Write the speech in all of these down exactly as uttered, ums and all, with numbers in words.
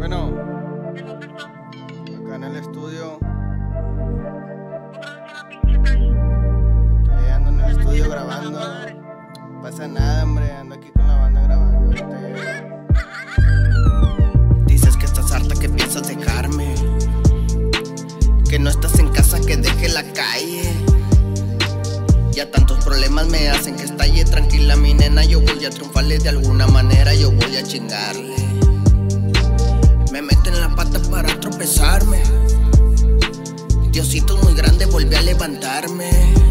Bueno, acá en el estudio. Eh, ando en el estudio grabando. No pasa nada, hombre. Ando aquí con la banda grabando. Ahorita dices que estás harta, que piensas dejarme, que no estás en casa, que deje la calle. Ya tantos problemas me hacen que estalle. Tranquila mi nena, yo voy a triunfarle de alguna manera. Yo voy a chingarle. Me meten la pata para tropezarme. Diosito muy grande, volví a levantarme.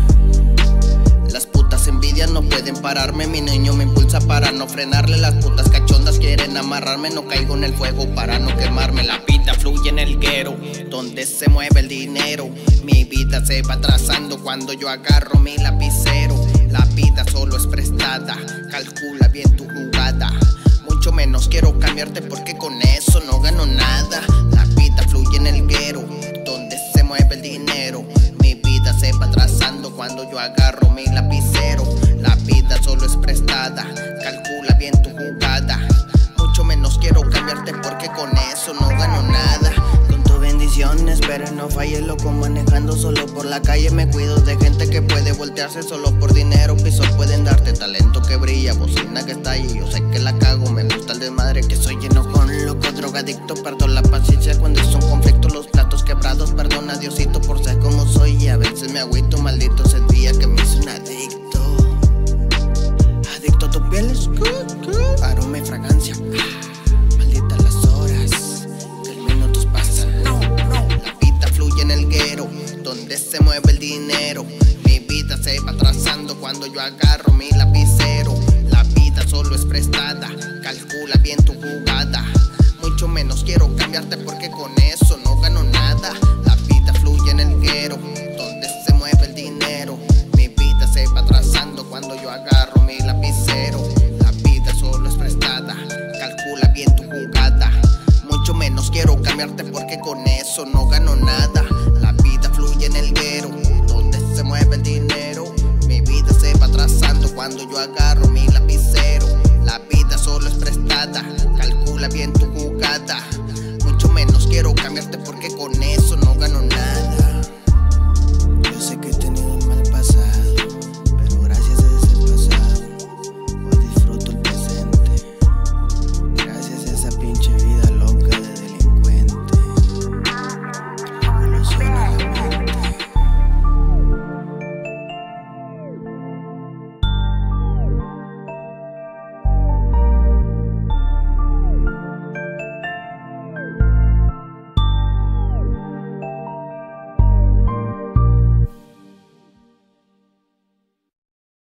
Las putas envidias no pueden pararme. Mi niño me impulsa para no frenarle. Las putas cachondas quieren amarrarme. No caigo en el fuego para no quemarme. La vida fluye en el guero, donde se mueve el dinero. Mi vida se va trazando cuando yo agarro mi lapicero. La vida solo es prestada, calcula bien tu jugada. Mucho menos quiero cambiarte porque con eso no gano nada. La vida fluye en el guero, donde se mueve el dinero. Mi vida se va trazando cuando yo agarro mi lapicero. La vida solo es prestada, calcula bien tu jugada. Mucho menos quiero cambiarte porque con eso no gano nada. Con tu bendición espero no falle, loco manejando solo por la calle. Me cuido de gente que puede voltearse solo por dinero. Pisos pueden darte talento que brilla, bocina que está ahí. Yo sé que la cago, me gusta el desmadre que soy lleno con loco, drogadicto. Perdo la paciencia cuando es un conflicto, los platos quebrados. Perdona Diosito por ser como soy y a veces me agüito. Maldito ese día que me hice un adicto. Adicto a tu piel es good, good. Aroma y fragancia. Malditas las horas que los minutos pasan. No, no. La vida fluye en el guero, donde se mueve el dinero. Mi vida se va trazando cuando yo agarro mi lapicero. La vida solo es prestada, calcula bien tu jugada. Mucho menos quiero cambiarte porque con eso no gano nada. La vida fluye en el guero, donde se mueve el dinero. Mi vida se va trazando cuando yo agarro mi lapicero. La vida solo es prestada, calcula bien tu jugada. Mucho menos quiero cambiarte porque con eso no gano nada. La vida fluye en el guero, donde se mueve el dinero. Mi vida se va trazando cuando yo agarro mi lapicero. La vida solo es prestada, calcula bien tu jugada. Mucho menos quiero cambiarte porque con eso no gano